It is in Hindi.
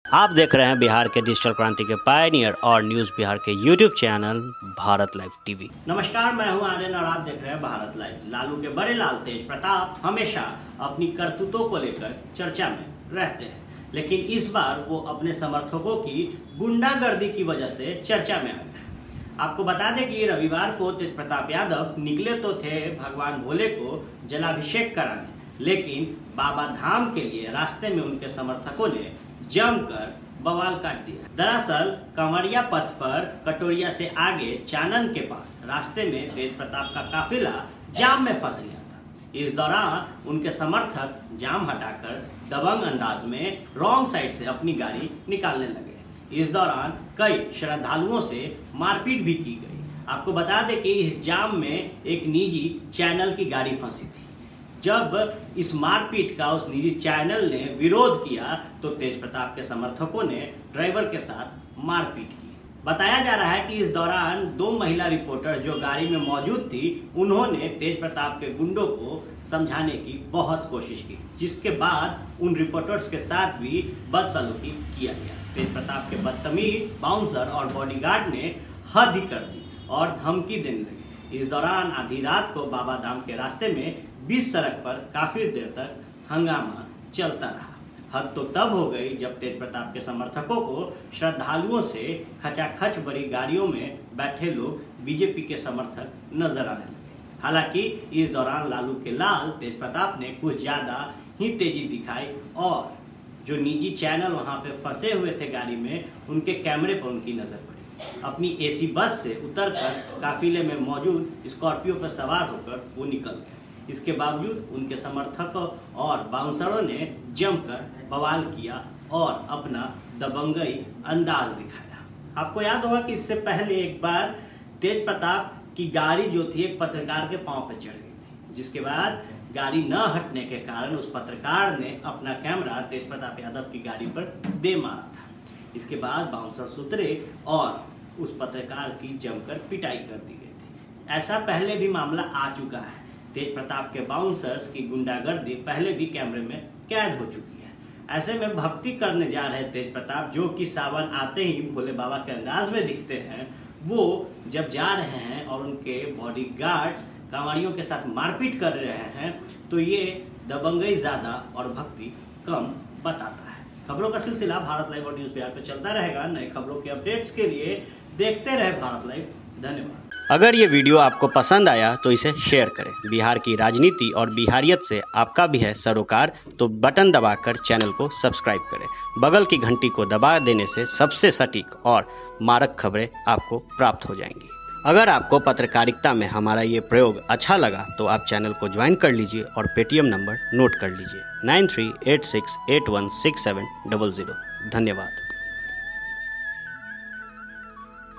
आप देख रहे हैं बिहार के डिजिटल क्रांति के पायनियर और न्यूज़ बिहार के YouTube channel Bharat live TV. नमस्कार, मैं हूं आर्यन और आप देख रहे हैं भारत लाइव। लालू के बड़े लाल तेज प्रताप हमेशा अपनी करतूतों को लेकर चर्चा में रहते हैं, लेकिन इस बार वो अपने समर्थकों की गुंडागर्दी की वजह से चर्चा में आ गए। आपको बता दें कि रविवार को तेज प्रताप यादव निकले तो थे भगवान भोले को जलाभिषेक कराने, लेकिन बाबा धाम के लिए रास्ते में उनके समर्थकों ने जमकर बवाल काट दिया। दरअसल कंवरिया पथ पर कटोरिया से आगे चानन के पास रास्ते में तेज प्रताप का काफिला जाम में फंस गया था। इस दौरान उनके समर्थक जाम हटाकर दबंग अंदाज में रॉन्ग साइड से अपनी गाड़ी निकालने लगे। इस दौरान कई श्रद्धालुओं से मारपीट भी की गई। आपको बता दें कि इस जाम में एक निजी चैनल की गाड़ी फंसी थी। जब इस मारपीट का उस निजी चैनल ने विरोध किया तो तेज प्रताप के समर्थकों ने ड्राइवर के साथ मारपीट की। बताया जा रहा है कि इस दौरान दो महिला रिपोर्टर जो गाड़ी में मौजूद थी, उन्होंने तेज प्रताप के गुंडों को समझाने की बहुत कोशिश की, जिसके बाद उन रिपोर्टर्स के साथ भी बदसलूकी किया गया। तेज प्रताप के बदतमीज बाउंसर और बॉडीगार्ड ने हद ही कर दी और धमकी देने लगे। इस दौरान आधी रात को बाबा धाम के रास्ते में बीच सड़क पर काफी देर तक हंगामा चलता रहा। हद तो तब हो गई जब तेज प्रताप के समर्थकों को श्रद्धालुओं से खचाखच भरी गाड़ियों में बैठे लोग बीजेपी के समर्थक नजर आने लगे। हालांकि इस दौरान लालू के लाल तेज प्रताप ने कुछ ज्यादा ही तेजी दिखाई और जो निजी चैनल वहां पे फंसे हुए थे गाड़ी में, उनके कैमरे पर उनकी नजर पड़ी। अपनी एसी बस से उतरकर काफिले में मौजूद स्कॉर्पियो पर सवार होकर वो निकल गए। इसके बावजूद उनके समर्थकों और बाउंसरों ने जमकर बवाल किया और अपना दबंगई अंदाज दिखाया। आपको याद होगा कि इससे पहले एक बार तेज प्रताप की गाड़ी जो थी एक पत्रकार के पांव पर चढ़ गई थी, जिसके बाद गाड़ी न हटने के कारण उस पत्रकार ने अपना कैमरा तेज प्रताप यादव की गाड़ी पर दे मारा था। इसके बाद बाउंसर उतरे और उस पत्रकार की जमकर पिटाई कर दी गई थी। ऐसा पहले भी मामला आ चुका है। तेज प्रताप के बाउंसर्स की गुंडागर्दी पहले भी कैमरे में कैद हो चुकी है। ऐसे में भक्ति करने जा रहे तेज प्रताप, जो कि सावन आते ही भोले बाबा के अंदाज में दिखते हैं, वो जब जा रहे हैं और उनके बॉडीगार्ड्स कांवड़ियों के साथ मारपीट कर रहे हैं, तो ये दबंगई ज्यादा और भक्ति कम बताता है। खबरों का सिलसिला भारत लाइव और न्यूज़ बिहार पे चलता रहेगा। नए खबरों के अपडेट्स के लिए देखते रहे भारत लाइव। धन्यवाद। अगर ये वीडियो आपको पसंद आया तो इसे शेयर करें। बिहार की राजनीति और बिहारियत से आपका भी है सरोकार, तो बटन दबाकर चैनल को सब्सक्राइब करें। बगल की घंटी को दबा देने से सबसे सटीक और मारक खबरें आपको प्राप्त हो जाएंगी। अगर आपको पत्रकारिता में हमारा ये प्रयोग अच्छा लगा तो आप चैनल को ज्वाइन कर लीजिए और पेटीएम नंबर नोट कर लीजिए 9386816700। धन्यवाद।